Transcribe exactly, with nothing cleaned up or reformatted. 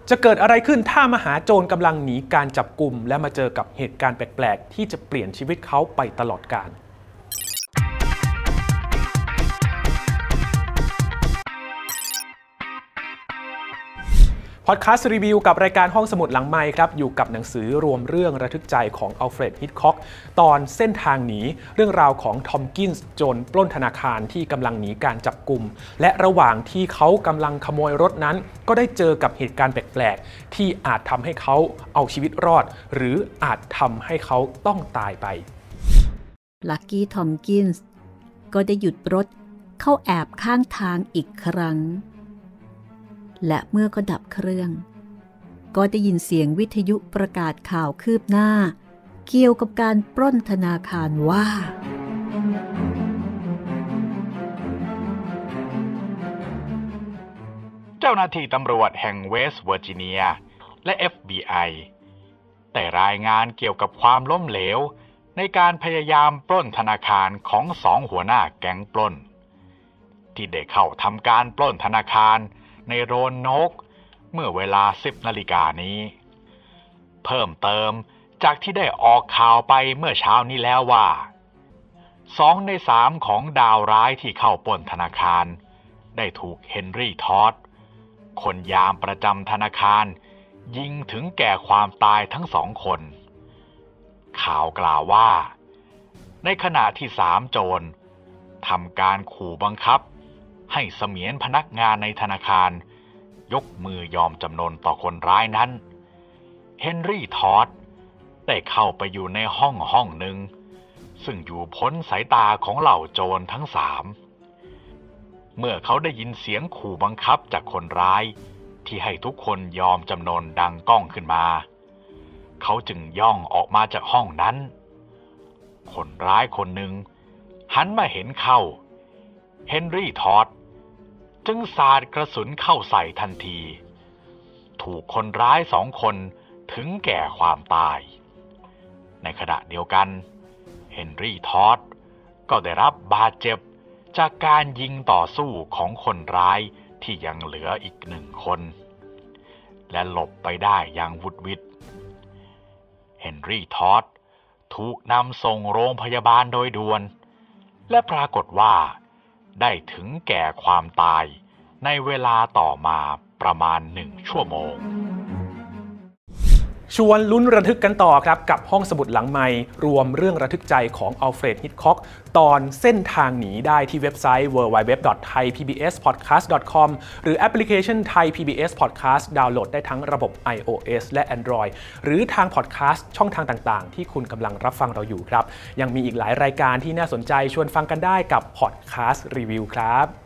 จะเกิดอะไรขึ้นถ้ามหาโจรกำลังหนีการจับกุมและมาเจอกับเหตุการณ์แปลกๆที่จะเปลี่ยนชีวิตเขาไปตลอดกาลพอดแคสต์รีวิวกับรายการห้องสมุดหลังไมค์ครับอยู่กับหนังสือรวมเรื่องระทึกใจของอัลเฟรด ฮิตค็อกตอนเส้นทางหนีเรื่องราวของทอมกินส์โจรปล้นธนาคารที่กำลังหนีการจับกุมและระหว่างที่เขากำลังขโมยรถนั้นก็ได้เจอกับเหตุการณ์แปลกๆที่อาจทำให้เขาเอาชีวิตรอดหรืออาจทำให้เขาต้องตายไปลักกี้ทอมกินส์ก็ได้หยุดรถเข้าแอบข้างทางอีกครั้งและเมื่อก็ดับเครื่องก็ได้ยินเสียงวิทยุประกาศข่าวคืบหน้าเกี่ยวกับการปล้นธนาคารว่าเจ้าหน้าที่ตำรวจแห่งเวสต์เวอร์จิเนียและ เอฟ บี ไอ ได้รายงานเกี่ยวกับความล้มเหลวในการพยายามปล้นธนาคารของสองหัวหน้าแก๊งปล้นที่ได้เข้าทำการปล้นธนาคารในโรนโนกเมื่อเวลา สิบนาฬิกานี้เพิ่มเติมจากที่ได้ออกข่าวไปเมื่อเช้านี้แล้วว่าสองในสามของดาวร้ายที่เข้าปล้นธนาคารได้ถูกเฮนรี่ทอดคนยามประจำธนาคารยิงถึงแก่ความตายทั้งสองคนข่าวกล่าวว่าในขณะที่สามโจรทำการขู่บังคับให้เสมียนพนักงานในธนาคารยกมือยอมจำนนต่อคนร้ายนั้นเฮนรี่ทอดได้เข้าไปอยู่ในห้องห้องหนึ่งซึ่งอยู่พ้นสายตาของเหล่าโจรทั้งสามเมื่อเขาได้ยินเสียงขู่บังคับจากคนร้ายที่ให้ทุกคนยอมจำนนดังก้องขึ้นมาเขาจึงย่องออกมาจากห้องนั้นคนร้ายคนหนึ่งหันมาเห็นเข้าเฮนรี่ทอดจึงสาดกระสุนเข้าใส่ทันทีถูกคนร้ายสองคนถึงแก่ความตายในขณะเดียวกันเฮนรี่ทอดก็ได้รับบาดเจ็บจากการยิงต่อสู้ของคนร้ายที่ยังเหลืออีกหนึ่งคนและหลบไปได้อย่างวุดวิดเฮนรี่ทอดถูกนำส่งโรงพยาบาลโดยด่วนและปรากฏว่าได้ถึงแก่ความตายในเวลาต่อมาประมาณหนึ่งชั่วโมงชวนลุ้นระทึกกันต่อครับกับห้องสมุดหลังไมค์รวมเรื่องระทึกใจของอัลเฟรด ฮิตค็อกตอนเส้นทางหนีได้ที่เว็บไซต์ ดับเบิลยู ดับเบิลยู ดับเบิลยู ดอท ไทย พี บี เอส พอดแคสต์ ดอท คอม หรือแอปพลิเคชัน Thai พี บี เอส Podcast ดาวน์โหลดได้ทั้งระบบ iOS และ Android หรือทางพอดแคสต์ช่องทางต่างๆที่คุณกำลังรับฟังเราอยู่ครับยังมีอีกหลายรายการที่น่าสนใจชวนฟังกันได้กับพอดแคสต์รีวิวครับ